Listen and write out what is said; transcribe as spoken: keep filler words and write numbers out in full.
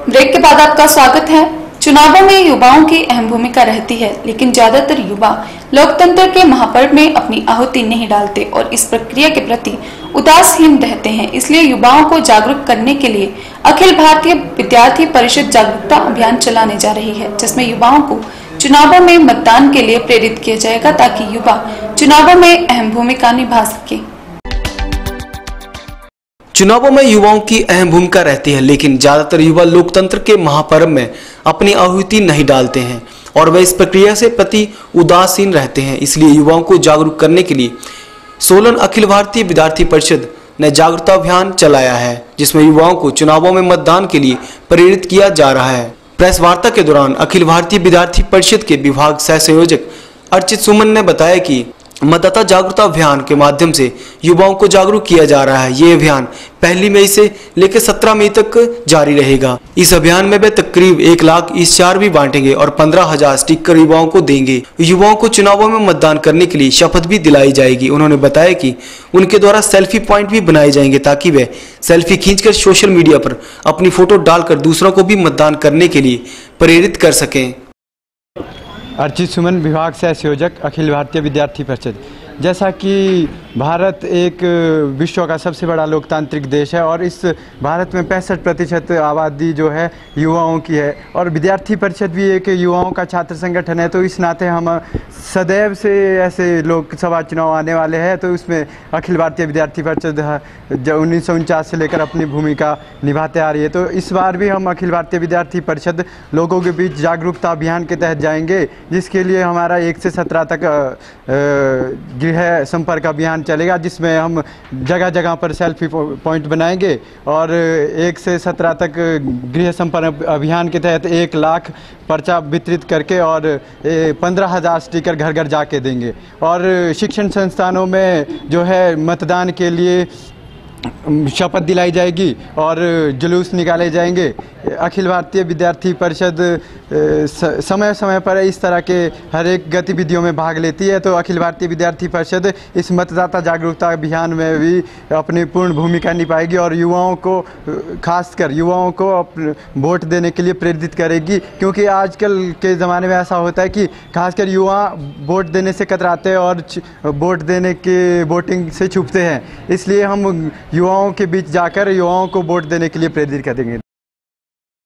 Break के बाद आपका स्वागत है। चुनावों में युवाओं की अहम भूमिका रहती है, लेकिन ज्यादातर युवा लोकतंत्र के महापर्व में अपनी आहुति नहीं डालते और इस प्रक्रिया के प्रति उदासीन रहते हैं। इसलिए युवाओं को जागरूक करने के लिए अखिल भारतीय विद्यार्थी परिषद जागरूकता अभियान चलाने जा रही है, जिसमें युवाओं को चुनावों में मतदान के लिए प्रेरित किया जाएगा ताकि युवा चुनावों में अहम भूमिका निभा सके। चुनावों में युवाओं की अहम भूमिका रहती है, लेकिन ज्यादातर युवा लोकतंत्र के महापर्व में अपनी आहुति नहीं डालते हैं और वे इस प्रक्रिया से प्रति उदासीन रहते हैं। इसलिए युवाओं को जागरूक करने के लिए सोलन अखिल भारतीय विद्यार्थी परिषद ने जागरूकता अभियान चलाया है, जिसमें युवाओं को चुनावों में मतदान के लिए प्रेरित किया जा रहा है। प्रेस वार्ता के दौरान अखिल भारतीय विद्यार्थी परिषद के विभाग सह संयोजक अर्चित सुमन ने बताया कि मतदाता जागरूकता अभियान के माध्यम से युवाओं को जागरूक किया जा रहा है। ये अभियान पहली मई से लेकर सत्रह मई तक जारी रहेगा। इस अभियान में वे तकरीब एक लाख इश्तिहार भी बांटेंगे और पंद्रह हजार स्टिकर युवाओं को देंगे। युवाओं को चुनावों में मतदान करने के लिए शपथ भी दिलाई जाएगी। उन्होंने बताया कि उनके द्वारा सेल्फी पॉइंट भी बनाए जाएंगे ताकि वे सेल्फी खींचकर सोशल मीडिया पर अपनी फोटो डालकर दूसरों को भी मतदान करने के लिए प्रेरित कर सकें। अर्चित सुमन, विभाग सह संयोजक अखिल भारतीय विद्यार्थी परिषद। जैसा कि भारत एक विश्व का सबसे बड़ा लोकतांत्रिक देश है और इस भारत में पैंसठ प्रतिशत आबादी जो है युवाओं की है और विद्यार्थी परिषद भी एक युवाओं का छात्र संगठन है, तो इस नाते हम सदैव से ऐसे लोकसभा चुनाव आने वाले हैं तो उसमें अखिल भारतीय विद्यार्थी परिषद उन्नीस सौ उनचास से लेकर अपनी भूमिका निभाते आ रही है। तो इस बार भी हम अखिल भारतीय विद्यार्थी परिषद लोगों के बीच जागरूकता अभियान के तहत जाएंगे, जिसके लिए हमारा एक से सत्रह तक गृह संपर्क अभियान चलेगा, जिसमें हम जगह जगह पर सेल्फी पॉइंट बनाएंगे और एक से सत्रह तक गृह संपर्क अभियान के तहत एक लाख पर्चा वितरित करके और पंद्रह हजार स्टिकर घर घर जाके देंगे। और शिक्षण संस्थानों में जो है मतदान के लिए शपथ दिलाई जाएगी और जुलूस निकाले जाएंगे। अखिल भारतीय विद्यार्थी परिषद समय समय पर इस तरह के हर एक गतिविधियों में भाग लेती है, तो अखिल भारतीय विद्यार्थी परिषद इस मतदाता जागरूकता अभियान में भी अपनी पूर्ण भूमिका निभाएगी और युवाओं को, खासकर युवाओं को वोट देने के लिए प्रेरित करेगी। क्योंकि आजकल के ज़माने में ऐसा होता है कि खासकर युवा वोट देने से कतराते हैं और वोट देने के वोटिंग से छुपते हैं। इसलिए हम युवाओं के बीच जाकर युवाओं को वोट देने के लिए प्रेरित करेंगे।